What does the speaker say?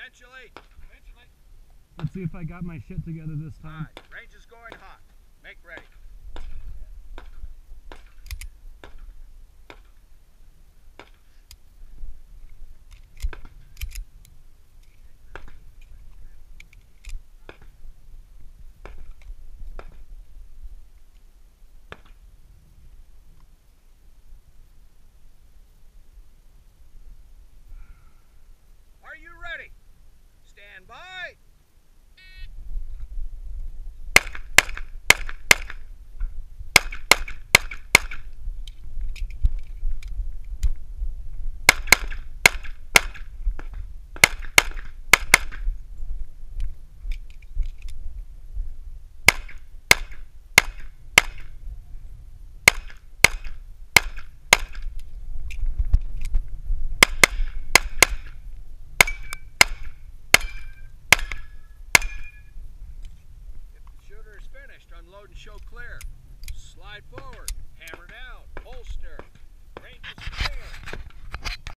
Eventually. Let's see if I got my shit together this time. Alright, range is going hot. Make ready. Are you ready? Stand by. Shooter is finished. Unload and show clear. Slide forward.